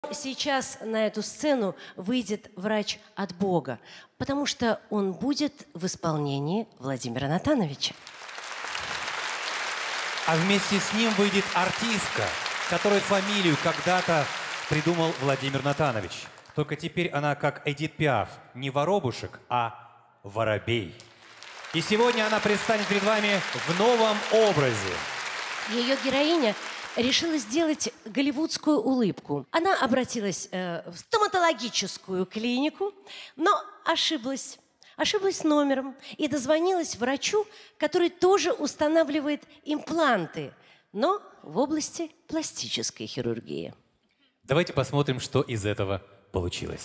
Сейчас на эту сцену выйдет врач от Бога, потому что он будет в исполнении Владимира Натановича. А вместе с ним выйдет артистка, которой фамилию когда-то придумал Владимир Натанович. Только теперь она как Эдит Пиаф, не воробушек, а воробей. И сегодня она предстанет перед вами в новом образе. Ее героиня решила сделать голливудскую улыбку. Она обратилась в стоматологическую клинику, но ошиблась. Ошиблась номером и дозвонилась врачу, который тоже устанавливает импланты, но в области пластической хирургии. Давайте посмотрим, что из этого получилось.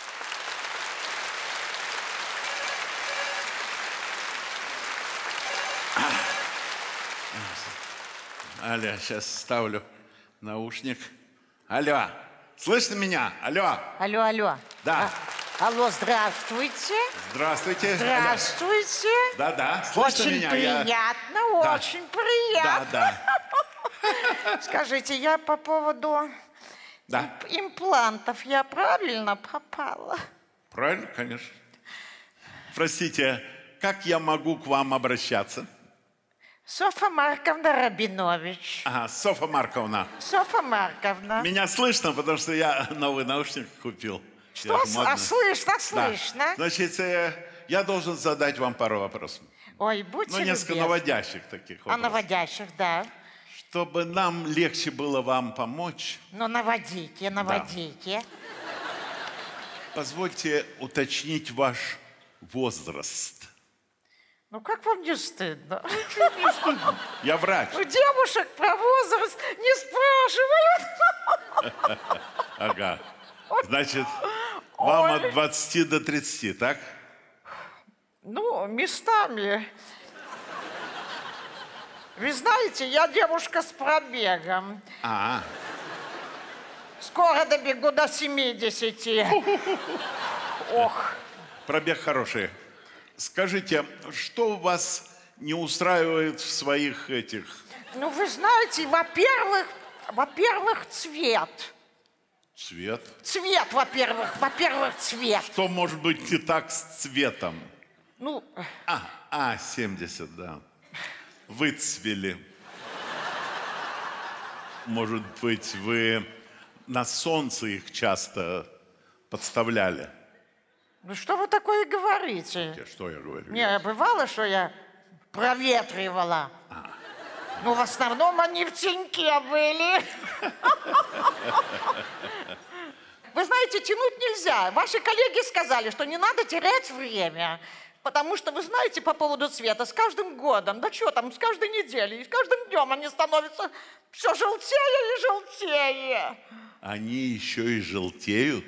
Аля, сейчас ставлю наушник. Алло, слышно меня? Алло. Алло, алло. Да. Алло, здравствуйте. Здравствуйте. Здравствуйте. Да-да, слышно Очень меня? приятно, Да. очень приятно. Да. Скажите, я по поводу Да. имплантов, я правильно попала? Правильно, конечно. Простите, как я могу к вам обращаться? Софья Марковна Рабинович. Ага, Софья Марковна. Софья Марковна. Меня слышно, потому что я новый наушник купил. Что? Слышно, слышно. Да. Значит, я должен задать вам пару вопросов. Ой, будьте несколько любезны. наводящих таких О вопросов. наводящих, да. Чтобы нам легче было вам помочь, Ну, наводите, наводите. позвольте уточнить ваш возраст. Ну, как вам не стыдно? Я врач. У девушек про возраст не спрашивают. Ага. Значит, вам от 20 до 30, так? Ну, местами. Вы знаете, я девушка с пробегом. Скоро добегу до 70. Ох. Пробег хороший. Скажите, что вас не устраивает в своих этих... Ну, вы знаете, во-первых, цвет. Цвет? Цвет, во-первых, цвет. Что может быть не так с цветом? Ну... 70, да. Выцвели. Может быть, вы на солнце их часто подставляли? Ну, что вы такое говорите? Что я говорю? Не, бывало, что я проветривала. Ну, в основном они в теньке были. Вы знаете, тянуть нельзя. Ваши коллеги сказали, что не надо терять время. Потому что, вы знаете, по поводу цвета, с каждым годом, да что там, с каждой неделей, с каждым днем они становятся все желтее и желтее. Они еще и желтеют?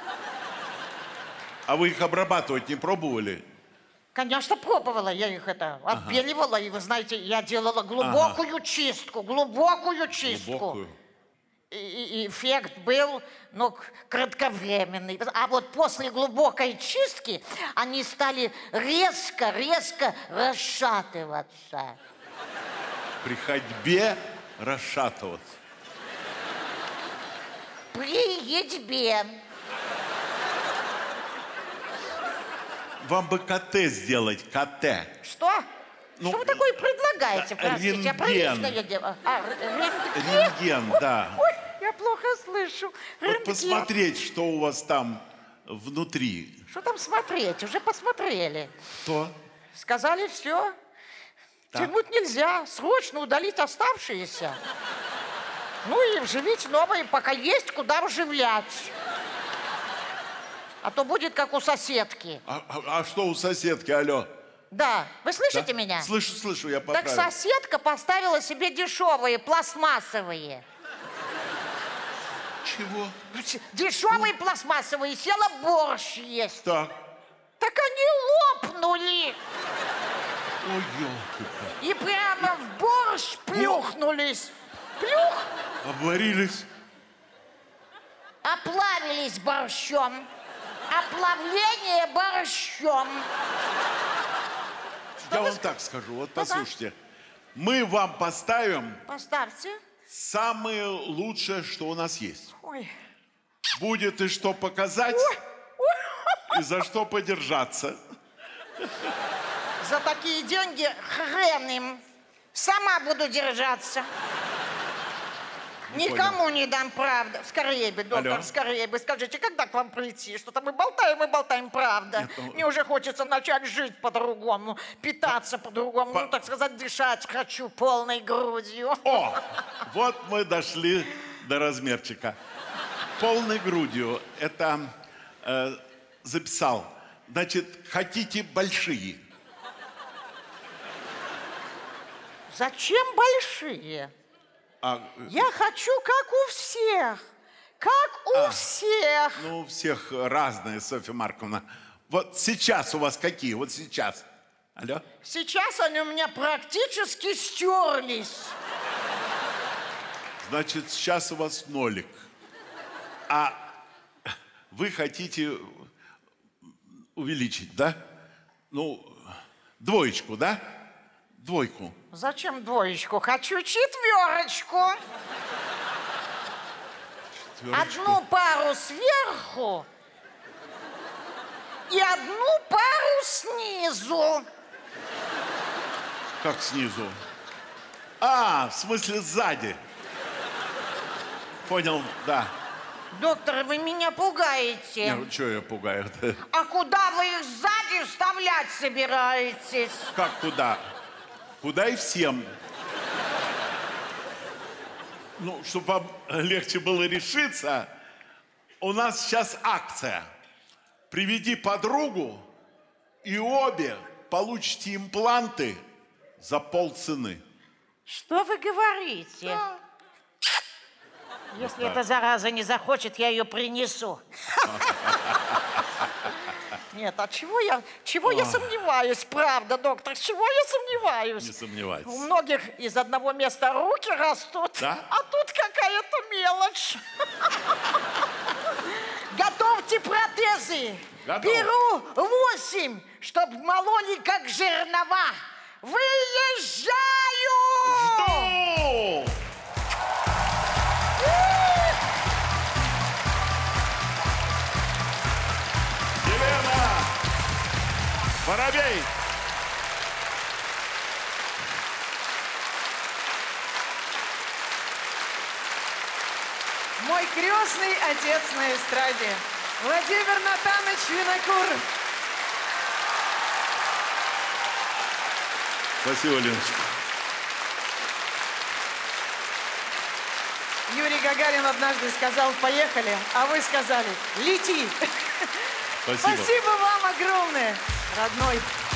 А вы их обрабатывать не пробовали? Конечно, пробовала. Я их отбеливала. И, вы знаете, я делала глубокую чистку. Глубокую чистку. Глубокую. И эффект был, но кратковременный. А вот после глубокой чистки они стали резко расшатываться. При ходьбе расшатываться? При езде. Вам бы КТ сделать, КТ. Что? Ну, что вы такое предлагаете, простите? рентген. Приличное дело. Рентген? Рентген, да. Ой, я плохо слышу. Вот посмотреть, что у вас там внутри. Что там смотреть? Уже посмотрели. Что? Сказали, все. Тянуть нельзя. Срочно удалить оставшиеся. Ну и вживить новые, пока есть куда вживлять. А то будет как у соседки. А что у соседки, алло? Да, вы слышите Да? меня? Слышу, я Так поправил. соседка поставила себе дешевые, пластмассовые. Чего? Дешевые пластмассовые, села борщ есть. Так. Так они лопнули. Ой, ёлки-палки. И прямо в борщ плюхнулись. Плюх. Обварились? Оплавились борщом. Оплавление борщом. Я вам так скажу, вот послушайте. Мы вам поставим Поставьте. самое лучшее, что у нас есть. Ой. Будет и что показать, и за что подержаться. За такие деньги хрен им. Сама буду держаться. Никому не дам, правда. Скорее бы, доктор, Алло. скорее бы. Скажите, когда к вам прийти? Что-то мы болтаем, правда. Мне уже хочется начать жить по-другому, питаться по-другому, ну, так сказать, дышать хочу полной грудью. О, вот мы дошли до размерчика. Полной грудью. Это записал. Значит, хотите большие? Зачем большие? Я хочу, как у всех. Как у всех. Ну, у всех разные, Софья Марковна. Вот сейчас у вас какие? Вот сейчас. Алло? Сейчас они у меня практически стерлись. Значит, сейчас у вас нолик. А вы хотите увеличить, да? Ну, двоечку, да? Двойку. Зачем двоечку? Хочу четверочку. Одну пару сверху и одну пару снизу. Как снизу? А, в смысле сзади. Понял, да. Доктор, вы меня пугаете. Не, что я пугаю? А куда вы их сзади вставлять собираетесь? Как куда? Куда и всем. Ну, чтобы вам легче было решиться, у нас сейчас акция. Приведи подругу, и обе получите импланты за полцены. Что вы говорите? Если эта зараза не захочет, я ее принесу. Нет, а чего я сомневаюсь, правда, доктор? Чего я сомневаюсь? Не сомневайтесь. У многих из одного места руки растут, Да? а тут какая-то мелочь. Готовьте протезы. Готов. Беру 8, чтоб мололи как жернова. Выезжаю! Жду! Елена! Воробей! Мой крестный отец на эстраде. Владимир Натанович Винокур. Спасибо, Леночка. Юрий Гагарин однажды сказал: поехали, а вы сказали: лети. Спасибо. Спасибо вам огромное, родной.